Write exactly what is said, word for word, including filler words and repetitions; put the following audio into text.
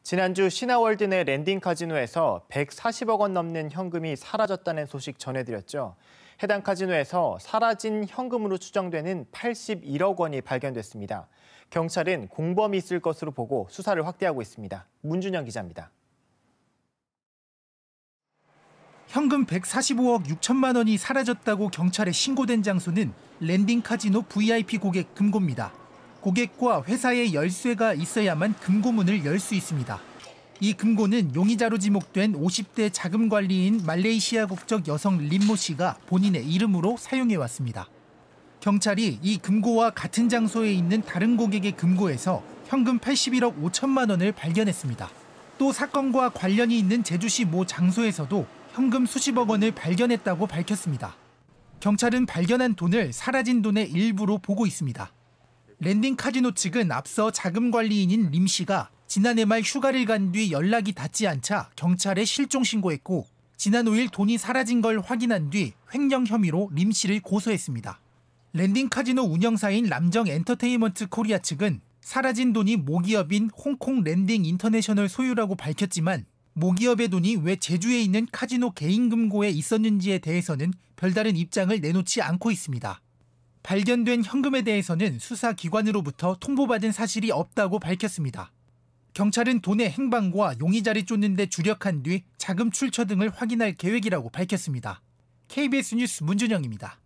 지난주 신화월드 내 랜딩 카지노에서 백사십억 원 넘는 현금이 사라졌다는 소식 전해드렸죠. 해당 카지노에서 사라진 현금으로 추정되는 팔십일억 원이 발견됐습니다. 경찰은 공범이 있을 것으로 보고 수사를 확대하고 있습니다. 문준영 기자입니다. 현금 백사십오억 육천만 원이 사라졌다고 경찰에 신고된 장소는 랜딩 카지노 브이아이피 고객 금고입니다. 고객과 회사의 열쇠가 있어야만 금고문을 열 수 있습니다. 이 금고는 용의자로 지목된 오십 대 자금 관리인 말레이시아 국적 여성 림모 씨가 본인의 이름으로 사용해왔습니다. 경찰이 이 금고와 같은 장소에 있는 다른 고객의 금고에서 현금 팔십일억 오천만 원을 발견했습니다. 또 사건과 관련이 있는 제주시 모 장소에서도 현금 수십억 원을 발견했다고 밝혔습니다. 경찰은 발견한 돈을 사라진 돈의 일부로 보고 있습니다. 랜딩 카지노 측은 앞서 자금 관리인인 림 씨가 지난해 말 휴가를 간 뒤 연락이 닿지 않자 경찰에 실종 신고했고 지난 오일 돈이 사라진 걸 확인한 뒤 횡령 혐의로 림 씨를 고소했습니다. 랜딩 카지노 운영사인 람정 엔터테인먼트 코리아 측은 사라진 돈이 모기업인 홍콩 랜딩 인터내셔널 소유라고 밝혔지만 모기업의 돈이 왜 제주에 있는 카지노 개인 금고에 있었는지에 대해서는 별다른 입장을 내놓지 않고 있습니다. 발견된 현금에 대해서는 수사기관으로부터 통보받은 사실이 없다고 밝혔습니다. 경찰은 돈의 행방과 용의자를 쫓는 데 주력한 뒤 자금 출처 등을 확인할 계획이라고 밝혔습니다. 케이비에스 뉴스 문준영입니다.